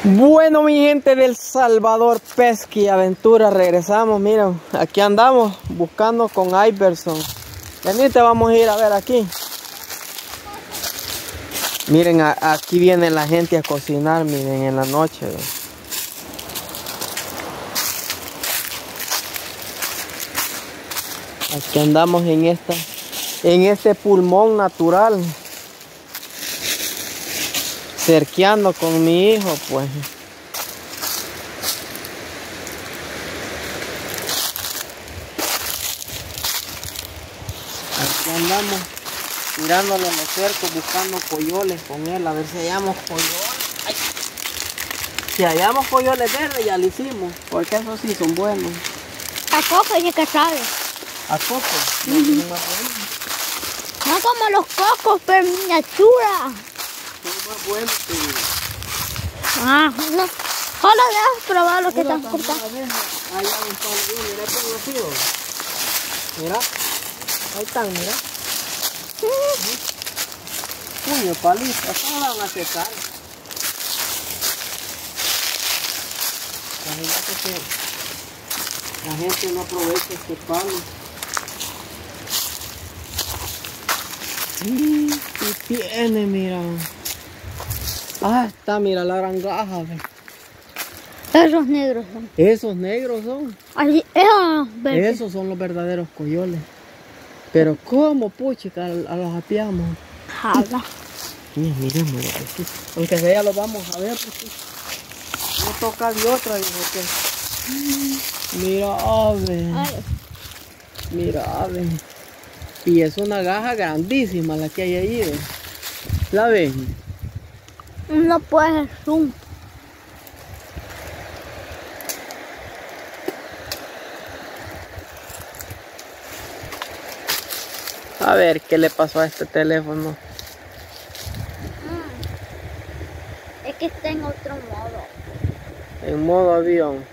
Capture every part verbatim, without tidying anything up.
Bueno, mi gente del Salvador Pesca y Aventura, regresamos. Miren, aquí andamos buscando con Iverson. Venite, vamos a ir a ver aquí. Miren, a, aquí viene la gente a cocinar, miren, en la noche. ¿Ven? Aquí andamos en esta, en este pulmón natural, cerqueando con mi hijo, pues. Aquí andamos tirándole a los cercos, buscando coyoles con él, a ver si hallamos coyoles. Ay. Si hallamos coyoles verdes, ya lo hicimos, porque esos sí son buenos. A coco y que sabe. ¿A coco? No, Uh-huh. no, No como los cocos, pero miniatura. son más buenos que... Ah, no. Solo dejas probar lo que Mira, están cortando. allá están bien, mira qué vacío. Mira, ahí están, mira. Puño, palitas, ¿cómo van a secar? Imagínate que la gente no aprovecha este palo. Sí, sí tiene, mira. Ah, está, mira la gran gaja. Esos negros son. Esos negros son. Así, esos verdes. Esos son los verdaderos coyoles. Pero ¿cómo, puchica, a los apiamos? Jala. Miren, miren, miren. Aunque sea lo vamos a ver, porque no toca de otra, dijo que. Mira, ave. Ay. Mira, ave. Y es una gaja grandísima la que hay ahí, ¿ven? ¿La ven? No puede ser zoom. A ver, ¿qué le pasó a este teléfono? Mm. Es que está en otro modo. En modo avión.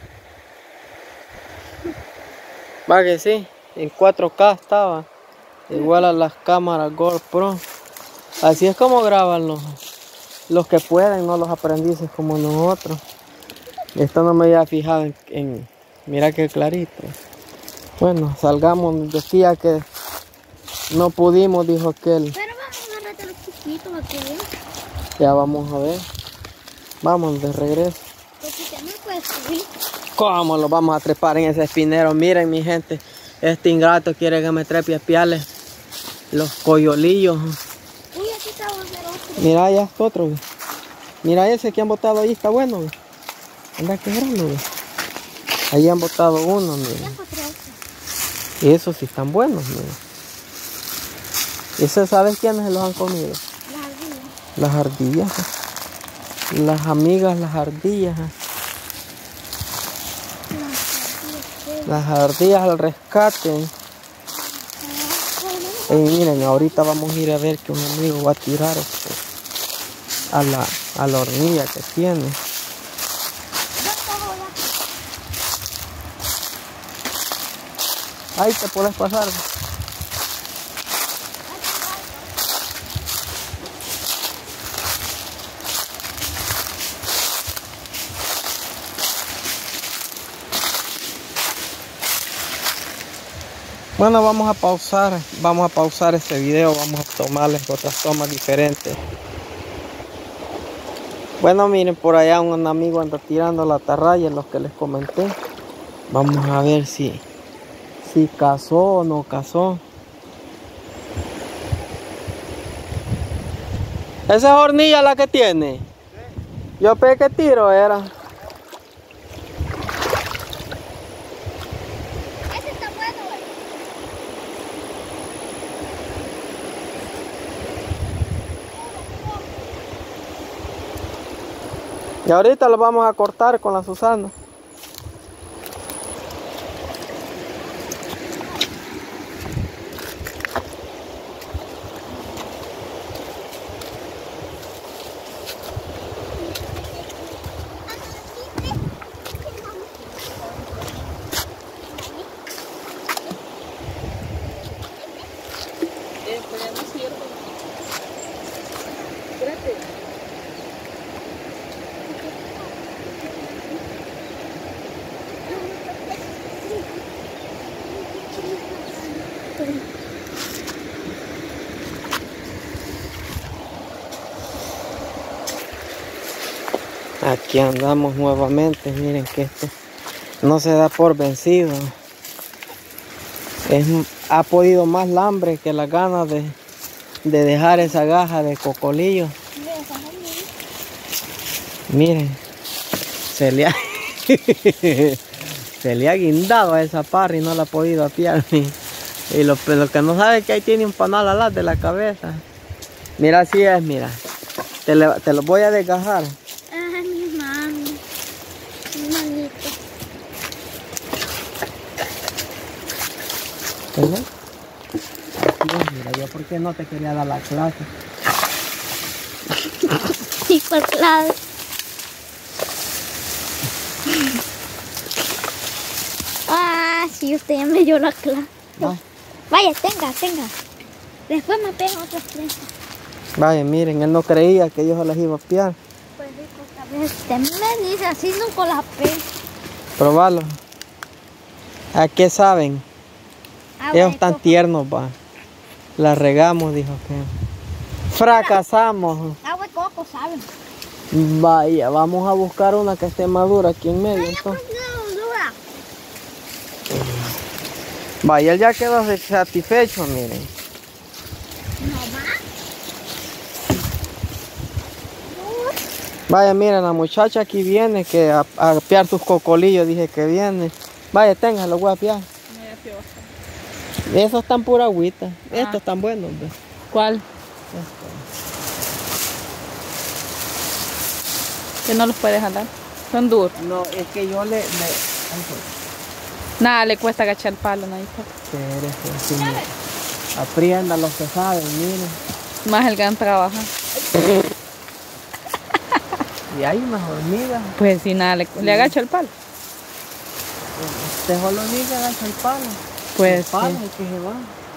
Va que sí, en cuatro K estaba. Igual a las cámaras GoPro. Así es como graban los, los que pueden, no los aprendices como nosotros. Esto no me había fijado en, en mira qué clarito. Bueno, salgamos, decía que no pudimos, dijo aquel. Pero vamos a agarrarte los chiquitos aquí. Ya vamos a ver. Vamos de regreso. Porque ya no puedes subir. ¿Cómo los vamos a trepar en ese espinero? Miren, mi gente, este ingrato quiere que me trepe a espiarle los coyolillos. Uy, aquí está otro. Mira, ya está otro. Güey. Mira ese que han botado ahí, está bueno. Güey. Anda que grande, güey. Ahí han botado uno, mira. Y esos sí están buenos, mira. ¿Esos sabes quiénes se los han comido? Las ardillas. Las ardillas. Las amigas, las ardillas. Las ardillas al rescate. Y miren, ahorita vamos a ir a ver que un amigo va a tirar este, a, la, a la hornilla que tiene. Ahí te puedes pasar. Bueno, vamos a pausar, vamos a pausar este video, vamos a tomarles otras tomas diferentes. Bueno, miren, por allá un amigo anda tirando la atarraya, los que les comenté. Vamos a ver si, si cazó o no cazó. ¿Esa es hornilla la que tiene? Yo pensé que tiro era. Y ahorita lo vamos a cortar con la Susana. Aquí andamos nuevamente. Miren que esto no se da por vencido. Es, ha podido más el hambre que las ganas de, de dejar esa gaja de cocolillo. Miren, se le ha, se le ha guindado a esa parra y no la ha podido apiar. Y lo, lo que no sabe es que ahí tiene un panal al lado de la cabeza. Mira, así es, mira. Te, le, te lo voy a desgajar. Ay, mi mami. Mi manito. ¿Ves? Así es, mira, yo por qué no te quería dar la clase. Sí, por clave. Ah, sí, usted ya me dio la clase. Va. Vaya, tenga, tenga. Después me pega otras tres. Vaya, miren, él no creía que yo se las iba a piar. Pues rico, tal vez usted me dice así, nunca las pega. Probalo. ¿A qué saben? Agua Ellos de están coco. tiernos, va. La regamos, dijo que. Fracasamos. Agua de coco, ¿saben? Vaya, vamos a buscar una que esté madura aquí en medio. Entonces. No, dura. Vaya, él ya quedó satisfecho, miren. No va. Vaya, miren, la muchacha aquí viene que a, a piar sus cocolillos, dije que viene. Vaya, tenga, lo voy a piar. Esos están pura agüita. Ah. Estos están buenos, ¿ves? ¿Cuál? Que no los puedes jalar. Son duros. No, es que yo le... le... Nada, le cuesta agachar el palo, nadie Aprendan los que saben, miren. Más el gran trabaja. Y hay unas hormigas. Pues si nada, le, le agacha el palo. Dejó la hormiga, agacha el palo. Pues el palo sí. es que se va.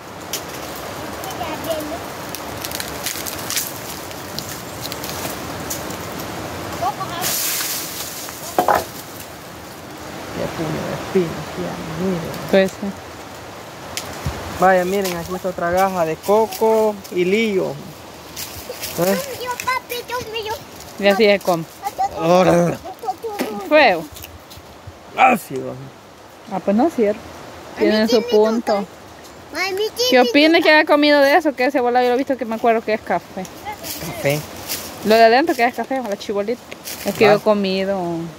Ya puño de espinas, ya, miren. Pues sí. Vaya, miren, aquí está otra gaja de coco y lío. ¿Eh? Yo, papi, yo, mío. Y así es como. Ahora, Feo. ácido. Ah, pues no es cierto. Tienen su punto. Mami, ¿Qué opina que haya comido de eso? Que ese volado yo lo he visto que me acuerdo que es café. Café. Lo de adentro que es café, la chibolita. Es que Ah. yo he comido.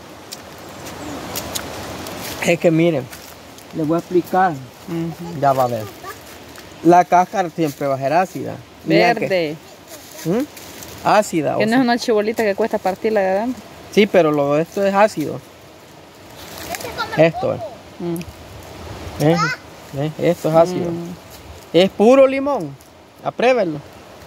Es que miren, les voy a explicar. Ujú. Ya va a ver. La cáscara siempre va a ser ácida. Mira que- Verde. ¿Mm? Ácida. o Que no sea. es una chibolita que cuesta partirla de adentro. Sí, pero lo de esto es ácido. Esto es. Mm. ¿Eh? ¿Eh? Esto es ácido. Mm. Es puro limón. Apruébenlo.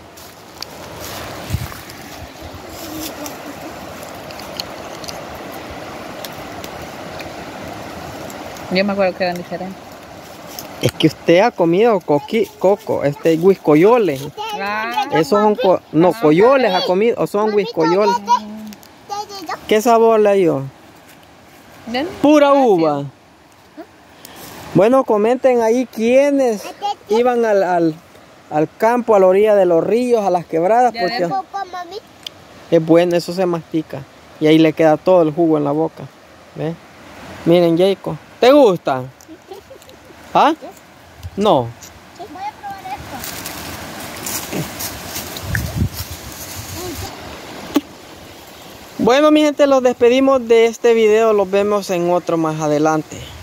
Yo me acuerdo que eran diferentes. Es que usted ha comido coqui, coco, este huiscoyoles. Ah, Esos son, co- no, coyoles ha comido, o son huiscoyoles. ¿Qué sabor le dio? ¿ven? Pura uva. Bueno, comenten ahí quiénes iban al, al, al campo, a la orilla de los ríos, a las quebradas, Ya porque vemos. mami. es bueno, eso se mastica. Y ahí le queda todo el jugo en la boca. ¿Ves? Miren, Jacob, ¿te gusta? ¿Ah? No. Voy a probar esto. Bueno, mi gente, los despedimos de este video. Los vemos en otro más adelante.